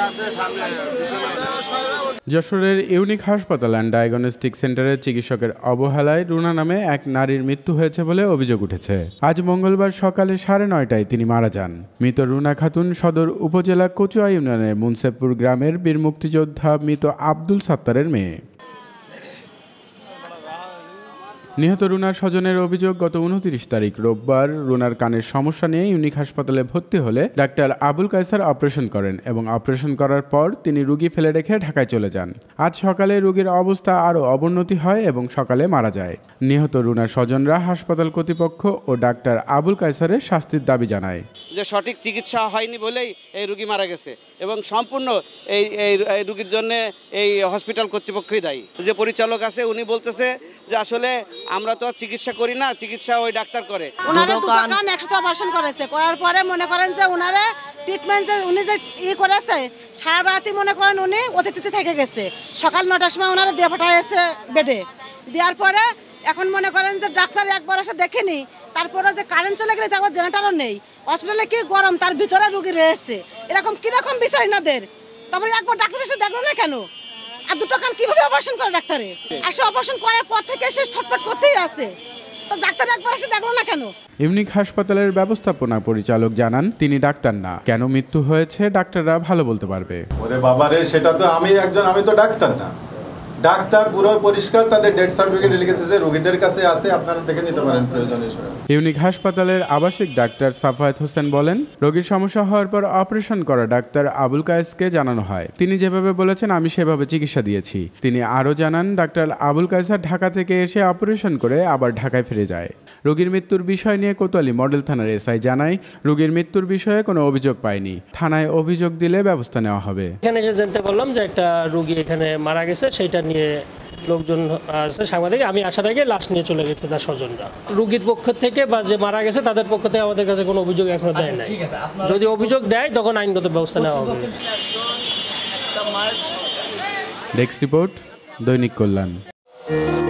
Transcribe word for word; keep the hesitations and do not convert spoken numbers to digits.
যশোরের ইউনিক হাসপাতাল and diagnostic সেন্টারের চিকিৎসকের অবহেলায় রুনা নামে এক নারীর মৃত্যু হয়েছে বলে অভিযোগ উঠেছে। আজ মঙ্গলবার সকালে সাড়ে নয়টায় তিনি মারা যান। মৃত রুনা খাতুন সদর উপজেলা কচুয়া ইউনিয়নের মুন্সেপুর গ্রামের বীর মুক্তিযোদ্ধা মৃত আব্দুল সাত্তারের মেয়ে। নিহত রুনার স্বজনের অভিযোগ, গত উনত্রিশ তারিখ রোববার রুনার কানের সমস্যা নিয়ে ইউনিক হাসপাতালে ভর্তি হলে ডাক্তার আবুল কায়সার অপারেশন করেন এবং অপারেশন করার পর তিনি রোগী ফেলে রেখে ঢাকায় চলে যান। আজ সকালে রোগীর অবস্থা আরও অবনতি হয় এবং সকালে মারা যায়। নিহত রুনার স্বজনরা হাসপাতাল কর্তৃপক্ষ ও ডাক্তার আবুল কায়সারের শাস্তির দাবি জানায়। যে সঠিক চিকিৎসা হয়নি বলেই এই রোগী মারা গেছে এবং সম্পূর্ণ এই এই রোগীর জন্য এই হসপিটাল কর্তৃপক্ষই দায়ী। যে পরিচালক আছে উনি বলতেছে যে আসলে আমরা তো চিকিৎসা করি না, চিকিৎসা ওই ডাক্তার করে। ওনারা দুটো কান একসাথে অপারেশন করেছে, করার পরে মনে করেন যে ওনারা ট্রিটমেন্ট যে উনি যে ই করেছে সারা রাতই মনে করেন উনি অতিথিতে থেকে গেছে। সকাল নটার সময় ওনারা দিয়ে পাঠাইছে বেডে, দেওয়ার পরে এখন মনে করেন যে ডাক্তার একবার এসে দেখেনি, তারপরে যে কারেন্ট চলে গেলে তারপর জেনারেটরও নেই, হসপিটালে কি গরম তার ভিতরে রোগী রয়েছে, এরকম কিরকম বিচার এনাদের। তারপরে একবার ডাক্তার এসে দেখলো না কেন? আর দুটো কান কিভাবে অপারেশন করে ডাক্তারে? আসে অপারেশন করার পর থেকে সে ছটফট করতেই আছে, তো ডাক্তার একবার এসে দেখলো না কেন? ইউনিক হাসপাতালের ব্যবস্থাপনা পরিচালক জানান, তিনি ডাক্তার না, কেন মৃত্যু হয়েছে ডাক্তাররা ভালো বলতে পারবে। ওরে বাবারে, সেটা তো আমি একজন, আমি তো ডাক্তার না। ডাক্তার পুরো পরিষ্কার তাদের ডেথ সার্টিফিকেট লিখেছে, রোগীদের কাছে আছে, আপনারা দেখে নিতে পারেন প্রয়োজনীয় সময়। ইউনিক হাসপাতালের আবাসিক ডাক্তার সাফায়েত হোসেন বলেন, রোগীর সমস্যা হওয়ার পর অপারেশন করা ডাক্তার আবুল কায়েসকে জানানো হয়। তিনি যেভাবে বলেছেন আমি সেভাবে চিকিৎসা দিয়েছি। তিনি আরও জানান, ডাক্তার আবুল কায়েসার ঢাকা থেকে এসে অপারেশন করে আবার ঢাকায় ফিরে যায়। রোগীর মৃত্যুর বিষয় নিয়ে কোতোয়ালি মডেল থানার এসআই জানায়, রোগীর মৃত্যুর বিষয়ে কোনো অভিযোগ পায়নি, থানায় অভিযোগ দিলে ব্যবস্থা নেওয়া হবে। এখানে এসে জানতে বললাম যে একটা রোগী এখানে মারা গেছে, সেটা নিয়ে লোকজন আছে সাংবাদিক, আমি আসার আগে লাশ নিয়ে চলে গেছে তার স্বজনরা। রোগীর পক্ষ থেকে বা যে মারা গেছে তাদের পক্ষ থেকে আমাদের কাছে কোনো অভিযোগ এখনো দেয় নাই। যদি অভিযোগ দেয় তখন আইনগত ব্যবস্থা নেওয়া হবে। ডেস্ক রিপোর্ট, দৈনিক কল্যাণ।